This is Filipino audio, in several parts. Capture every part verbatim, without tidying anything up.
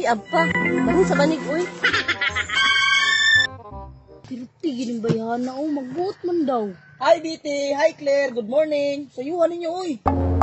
Uy, abpa. Bahin sa banig, uy. Kiliti, gining bayahan na, oh. Magbuot man daw. Hi, B T. Hi, Claire. Good morning. Sayuhan ninyo, uy.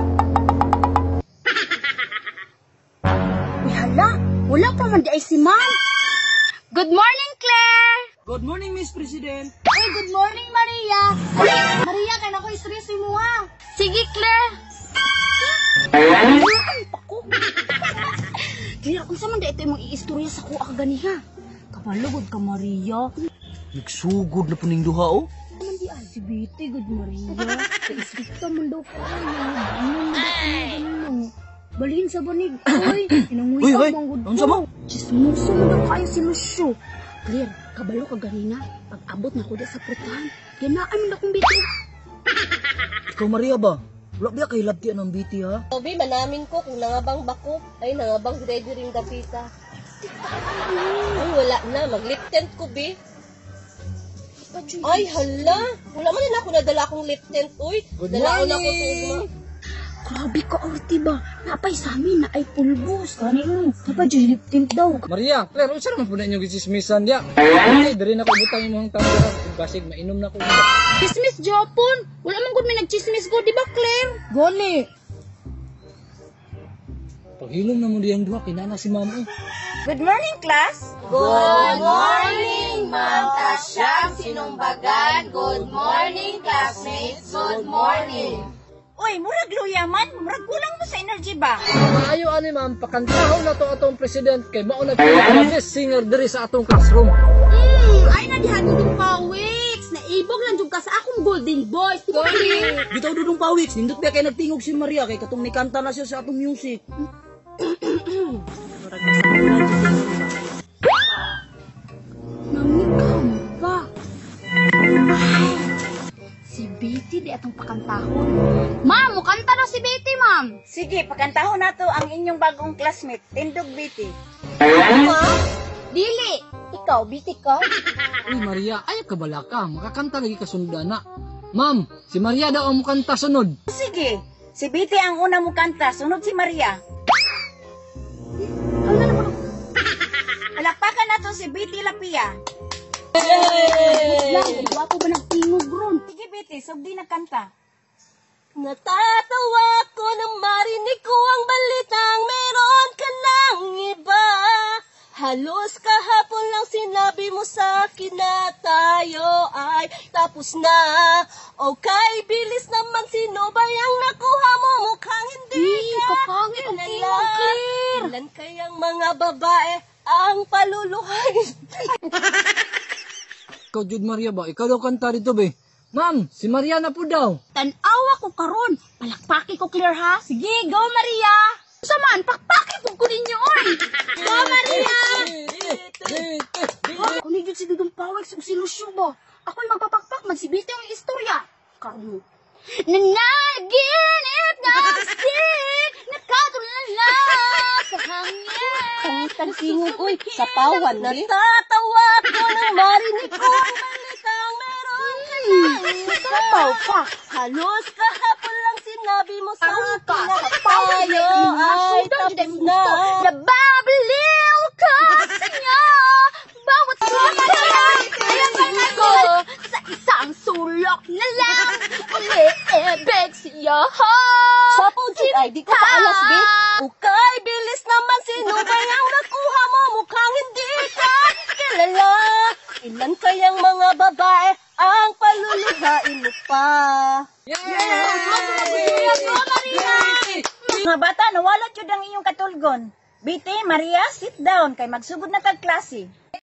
Uy, hala. Wala pa man di ay si ma'am. Good morning, Claire. Good morning, Miss President. Uy, good morning, Maria. Ay, Maria, kaya na ko istres mo, ha. Sige, Claire. Ay, pako. Kaya kung saan man da ito yung i-istorya sa kuha ka ganiha. Kapalugod ka, Maria. Nagsugod na po ning duha, oh. Naman di ay si Betty, good Maria. Ka-isrita man daw ko. Ano mo balhin sa banig. Uy, inanguy Uy, ka uy, mong good ano sa mo? Chismuso mo daw kayo si Lucio. Clear, kabalo ka ganina. Pag abot na ko da sa prutahan, ganaan mo na kong Betty. Ikaw, Maria ba? Wala ba kay labti ng B T, ha? Obi, manamin ko kung nangabang bako. Ay, nangabang ready ring dapita. Ay, wala na. Mag-lip tint ko, bi. Ay, hala. Wala man din ako nadala akong lip tint, uy. Good Dalaon morning. ako tugma. Grabe ka, Orti ba? Napay sa amin na ay pulbos. Kanino? Napay dyan lip tint daw. Maria, Claire, unsa naman po na inyong gisismisan diya? Ay, diri na ko butang imong tanggaran kung basig mainom na ko. Chismis, Jopon. Wala man gud may nagchismis ko, di ba, Claire? Gani. Paghilom na mo diyang duha kinana si mama. Good morning, class! Good morning, Ma'am Tasyang Sinumbagan. Good morning, classmates. Good morning. Uy, murag luya man. Murag kulang mo sa energy ba? Maayo ani ma'am, pakantahon na to atong president kay mao na best singer diri sa atong classroom. Hmm, ay na dihan dudong pawiks. Naibog lang jud ka sa akong golden boys. Gani. Bitaw dudong pawiks. Nindot ba kay nagtingog si Maria kay katong nikanta na siya sa atong music. Namikam pa. Ay, si Betty di atong pakantahon. Ma'am, mukanta na si Betty, ma'am. Sige, pagkantahon na to ang inyong bagong classmate, Tindog Betty. Dili. Ikaw, Betty ka? Uy Maria, ay ka bala ka, makakanta lagi ka sundana. Ma'am, si Maria daw ang mukanta sunod. Sige, si Betty ang una mo kanta, sunod si Maria. Palakpakan na to si Betty Lapia. Lang, wala ko ba nagtingog ron? Sige, Betty, sugdi na kanta. Natatawa ko nang marinig ko ang balitang meron ka ng iba. Halos kahapon lang sinabi mo sa akin na tayo ay tapos na. Okay, bilis naman, sino ba yung nakuha mo? Mukhang hindi Di, ka kapangit ang kilala. tingog, Claire. Ilan kayang mga babae ang paluluhain? Ikaw Jud Maria ba? Ikaw daw kanta dito be. Ma'am, si Maria na po daw. Tanawa ko karon. Palakpaki ko, Claire, ha? Sige, go, Maria. Saman, pakpaki po ko ninyo, oy. Go, Maria. Kunigid si Dudong Pawex o si Lucio ba? Ako'y magpapakpak, magsibite ang istorya. Karon. Nanaginip na sin, nakatulala sa hangin. Tagtingog, uy, sa pawan. Natatawa ko nang marinig ko ang balitang meron ka ng Sapaw pa. halos kahapon lang sinabi mo sa Parang akin ka, na sapaw. tayo ay tapos na. Nababaliw ka sa inyo. Bawat sumaya ko sa isang sulok na lang. Umiibig siya. Sapaw, Jud, ay di ko paalas, be. Okay, bilis naman, sino ba yung nakuha mo? Mukhang hindi ka kilala. Ilan kayang mga babae ang paluluhain mo pa? Mga bata, nawala jud ang inyong katulgon. Betty, Maria, sit down, kay magsugod na kag klase.